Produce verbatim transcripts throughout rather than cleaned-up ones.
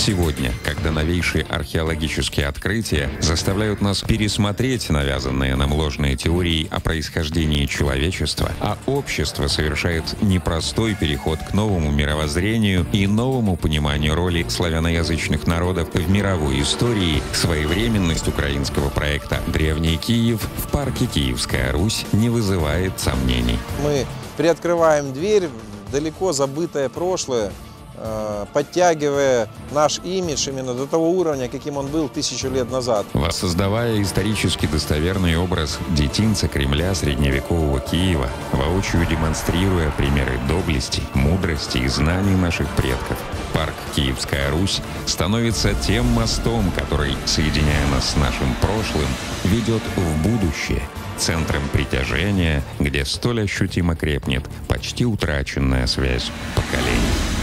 Сегодня, когда новейшие археологические открытия заставляют нас пересмотреть навязанные нам ложные теории о происхождении человечества, а общество совершает непростой переход к новому мировоззрению и новому пониманию роли славяноязычных народов в мировой истории, своевременность украинского проекта «Древний Киев» в парке «Киевская Русь» не вызывает сомнений. Мы приоткрываем дверь в далеко забытое прошлое, подтягивая наш имидж именно до того уровня, каким он был тысячу лет назад. Воссоздавая исторически достоверный образ детинца Кремля средневекового Киева, воочию демонстрируя примеры доблести, мудрости и знаний наших предков, парк «Киевская Русь» становится тем мостом, который, соединяя нас с нашим прошлым, ведет в будущее, центром притяжения, где столь ощутимо крепнет почти утраченная связь поколений.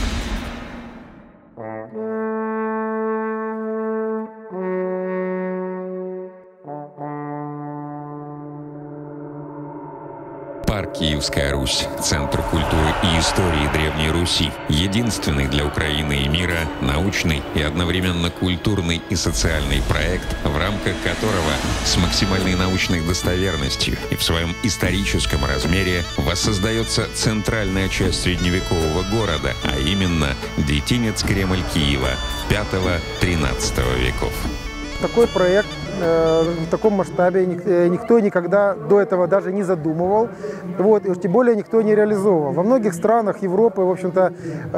Парк «Киевская Русь» — центр культуры и истории Древней Руси, единственный для Украины и мира научный и одновременно культурный и социальный проект, в рамках которого с максимальной научной достоверностью и в своем историческом размере воссоздается центральная часть средневекового города, а именно детинец Кремль Киева пятого-тринадцатого веков. Такой проект э, в таком масштабе никто никогда до этого даже не задумывал, вот, и уж тем более никто не реализовывал. Во многих странах Европы, в общем-то,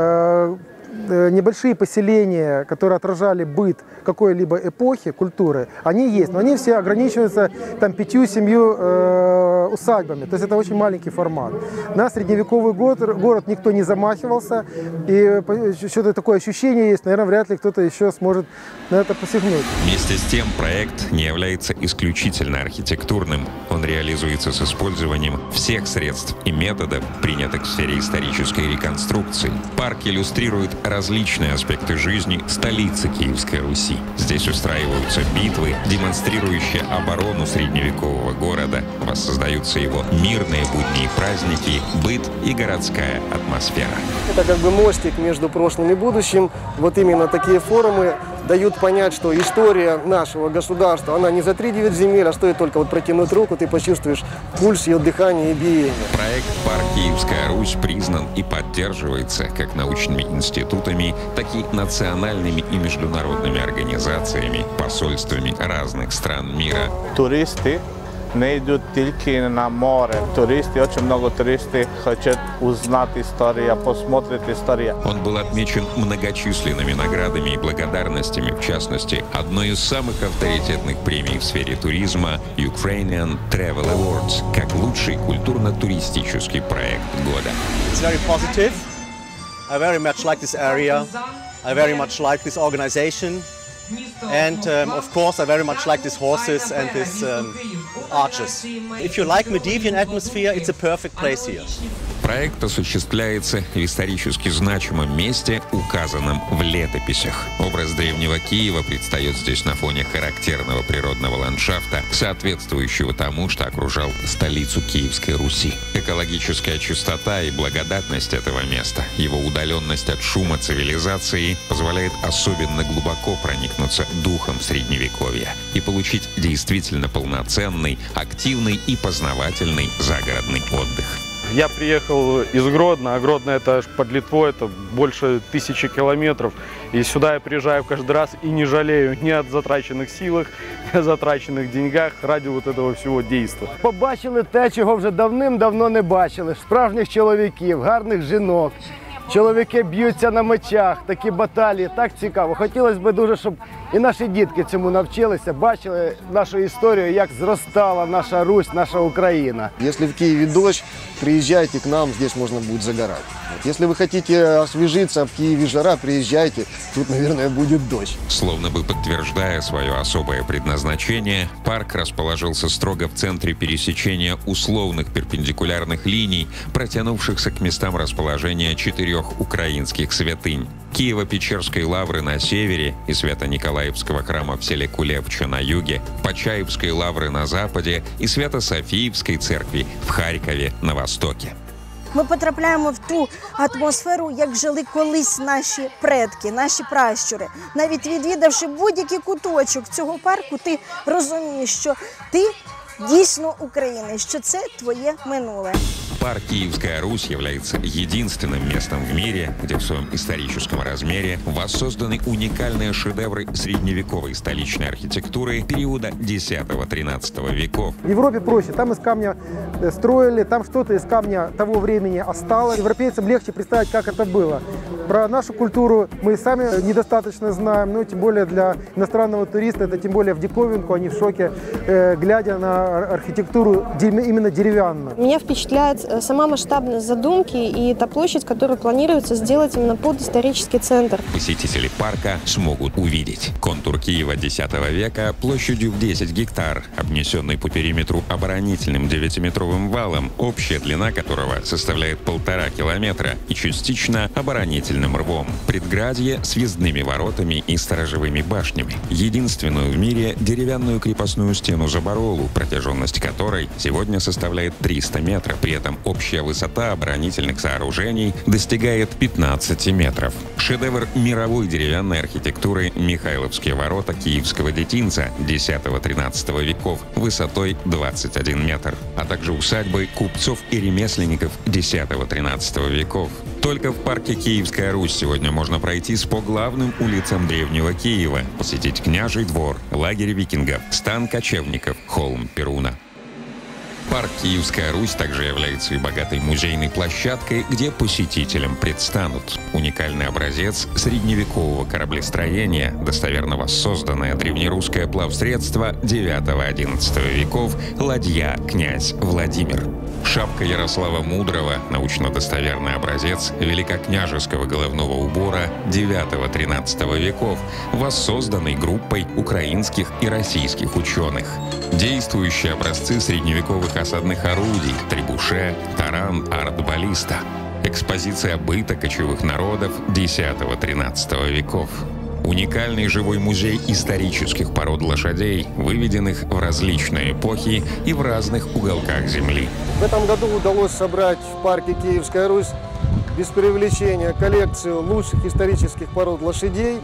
э, небольшие поселения, которые отражали быт какой-либо эпохи, культуры, они есть, но они все ограничиваются там пятью-семью э, усадьбами, то есть это очень маленький формат. На средневековый город, город никто не замахивался, и что-то такое ощущение есть, наверное, вряд ли кто-то еще сможет на это посягнуть. Вместе с тем проект не является исключительно архитектурным, он реализуется с использованием всех средств и методов, принятых в сфере исторической реконструкции. Парк иллюстрирует различные аспекты жизни столицы Киевской Руси. Здесь устраиваются битвы, демонстрирующие оборону средневекового города, воссоздаются его мирные будни и праздники, быт и городская атмосфера. Это как бы мостик между прошлым и будущим. Вот именно такие форумы дают понять, что история нашего государства, она не за три девять земель, а стоит только вот протянуть руку, ты почувствуешь пульс, ее дыхание и биение. Проект «Парк Киевская Русь» признан и поддерживается как научными институтами, так и национальными и международными организациями, посольствами разных стран мира. Туристы не идут только на море. Туристы, очень много туристов хотят узнать историю, посмотреть историю. Он был отмечен многочисленными наградами и благодарностями, в частности, одной из самых авторитетных премий в сфере туризма Ukrainian Travel Awards, как лучший культурно-туристический проект года. It's very positive. I very much like this area. I very much like this organization. And um, of course I very much like these horses and these um, arches. If you like Medieval atmosphere, it's a perfect place here. Проект осуществляется в исторически значимом месте, указанном в летописях. Образ древнего Киева предстает здесь на фоне характерного природного ландшафта, соответствующего тому, что окружал столицу Киевской Руси. Экологическая чистота и благодатность этого места, его удаленность от шума цивилизации позволяет особенно глубоко проникнуться духом Средневековья и получить действительно полноценный, активный и познавательный загородный отдых. Я приехал из Гродно, а Гродно это аж под Литвой, это больше тысячи километров. И сюда я приезжаю каждый раз и не жалею ни от затраченных силах, ни о затраченных деньгах ради вот этого всього дійства. Побачили те, чого вже давним-давно не бачили. Справжніх чоловіків, гарних жінок. Чоловіки б'ються на мечах, такі баталії, так цікаво. Хотілося б дуже, щоб і наші дітки цьому навчилися, бачили нашу історію, як зростала наша Русь, наша Україна. Если в Киеве дождь, приезжайте к нам, здесь можно будет загорать. Вот. Если вы хотите освежиться, в Киеве жара, приезжайте, тут, наверное, будет дождь. Словно бы подтверждая свое особое предназначение, парк расположился строго в центре пересечения условных перпендикулярных линий, протянувшихся к местам расположения четырех украинских святынь. Киево-Печерской лавры на севере и Свято-Николаевского храма в селе Кулевче на юге, Почаевской лавры на западе и Свято-Софиевской церкви в Харькове на востоке. Ми потрапляємо в ту атмосферу, як жили колись наші предки, наші пращури. Навіть відвідавши будь-який куточок цього парку, ти розумієш, що ти дійсно українець, что це твое минуле. Парк «Киевская Русь» является единственным местом в мире, где в своем историческом размере воссозданы уникальные шедевры средневековой столичной архитектуры периода десятого-тринадцатого веков. В Европе проще. Там из камня строили, там что-то из камня того времени осталось. Европейцам легче представить, как это было. Про нашу культуру мы сами недостаточно знаем, но тем более для иностранного туриста это тем более в диковинку, они в шоке, глядя на архитектуру именно деревянную. Меня впечатляет сама масштабность задумки и та площадь, которую планируется сделать именно под исторический центр. Посетители парка смогут увидеть контур Киева десятого века площадью в десять гектар, обнесенный по периметру оборонительным девятиметровым валом, общая длина которого составляет полтора километра, и частично оборонительным рвом. Предградье с въездными воротами и сторожевыми башнями. Единственную в мире деревянную крепостную стену Заборолу, протяженность которой сегодня составляет триста метров. При этом общая высота оборонительных сооружений достигает пятнадцати метров. Шедевр мировой деревянной архитектуры Михайловские ворота Киевского детинца десятого-тринадцатого веков высотой двадцать один метр, а также усадьбы купцов и ремесленников десятого-тринадцатого веков. Только в парке «Киевская Русь» сегодня можно пройтись по главным улицам древнего Киева, посетить Княжий двор, лагерь викингов, стан кочевников, холм Перуна. Парк «Киевская Русь» также является и богатой музейной площадкой, где посетителям предстанут уникальный образец средневекового кораблестроения, достоверно воссозданное древнерусское плавсредство девятого-одиннадцатого веков ладья «Князь Владимир». Шапка Ярослава Мудрого – научно-достоверный образец великокняжеского головного убора девятого-тринадцатого веков, воссозданный группой украинских и российских ученых. Действующие образцы средневековых осадных орудий – требуше, таран, арт-баллиста. Экспозиция быта кочевых народов десятого-тринадцатого веков. Уникальный живой музей исторических пород лошадей, выведенных в различные эпохи и в разных уголках Земли. В этом году удалось собрать в парке «Киевская Русь» без привлечения коллекцию лучших исторических пород лошадей.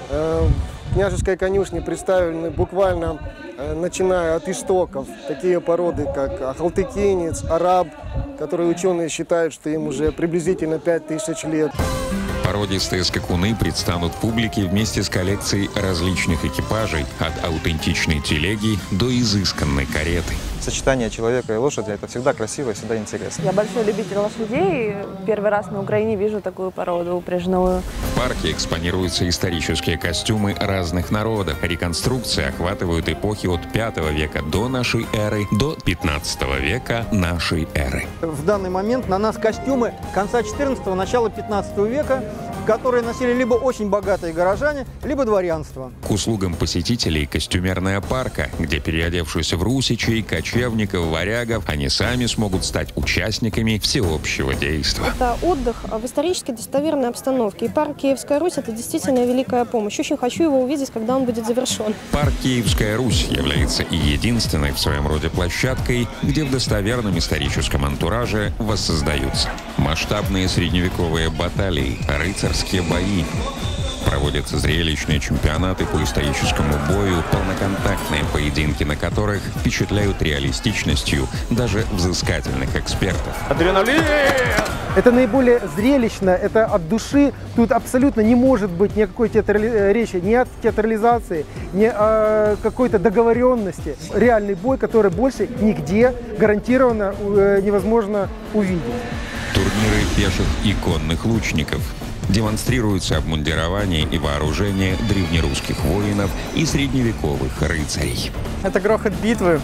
В княжеской конюшне представлены буквально, начиная от истоков, такие породы, как ахалтыкинец, араб, которые ученые считают, что им уже приблизительно пять тысяч лет. Породистые скакуны предстанут публике вместе с коллекцией различных экипажей, от аутентичной телеги до изысканной кареты. Сочетание человека и лошади – это всегда красиво и всегда интересно. Я большой любитель лошадей. Первый раз на Украине вижу такую породу упряжную. В парке экспонируются исторические костюмы разных народов. Реконструкции охватывают эпохи от пятого века до нашей эры до пятнадцатого века нашей эры. В данный момент на нас костюмы конца четырнадцатого, начала пятнадцатого века, которые носили либо очень богатые горожане, либо дворянство. К услугам посетителей костюмерная парка, где переодевшись в русичей, кочевников, варягов, они сами смогут стать участниками всеобщего действа. Это отдых в исторически достоверной обстановке. И парк «Киевская Русь» – это действительно великая помощь. Очень хочу его увидеть, когда он будет завершен. Парк «Киевская Русь» является и единственной в своем роде площадкой, где в достоверном историческом антураже воссоздаются масштабные средневековые баталии, рыцарские бои. Проводятся зрелищные чемпионаты по историческому бою, полноконтактные поединки, на которых впечатляют реалистичностью даже взыскательных экспертов. Адреналин! Это наиболее зрелищно, это от души. Тут абсолютно не может быть никакой театрали... речи ни о театрализации, ни о какой-то договоренности. Реальный бой, который больше нигде гарантированно невозможно увидеть. Турниры пеших и конных лучников. Демонстрируется обмундирование и вооружение древнерусских воинов и средневековых рыцарей. Это грохот битвы,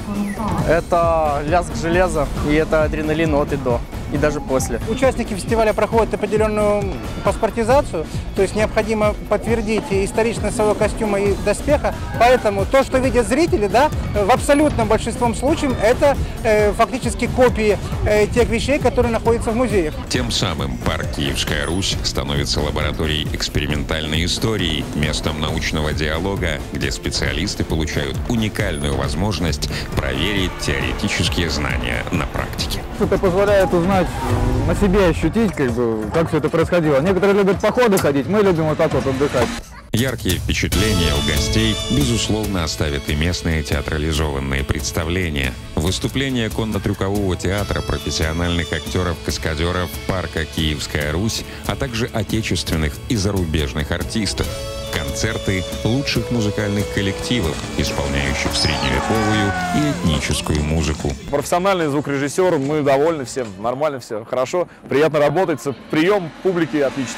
это лязг железа и это адреналин от и до. И даже после. Участники фестиваля проходят определенную паспортизацию, то есть необходимо подтвердить историчность своего костюма и доспеха, поэтому то, что видят зрители, да, в абсолютном большинстве случаев это э, фактически копии э, тех вещей, которые находятся в музеях. Тем самым парк «Киевская Русь» становится лабораторией экспериментальной истории, местом научного диалога, где специалисты получают уникальную возможность проверить теоретические знания на практике. Это позволяет узнать, на себе ощутить, как бы, как все это происходило. Некоторые любят походы ходить, мы любим вот так вот отдыхать. Яркие впечатления у гостей, безусловно, оставят и местные театрализованные представления. Выступления конно-трюкового театра, профессиональных актеров-каскадеров парка «Киевская Русь», а также отечественных и зарубежных артистов. Концерты лучших музыкальных коллективов, исполняющих средневековую и этническую музыку. Профессиональный звукорежиссер, мы довольны всем, нормально все, хорошо, приятно работать, прием публики отличный.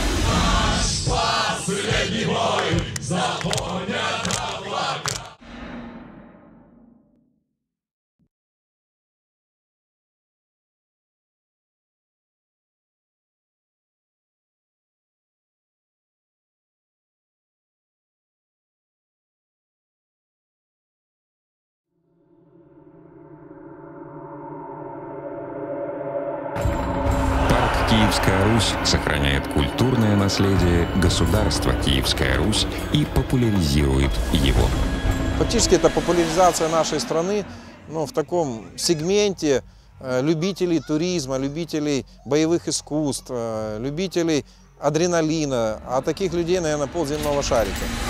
Последний бой, запомнят облака. Киевская Русь сохраняет культурное наследие государства Киевская Русь и популяризирует его. Фактически это популяризация нашей страны, ну, в таком сегменте э, любителей туризма, любителей боевых искусств, э, любителей адреналина, а таких людей, наверное, полземного шарика.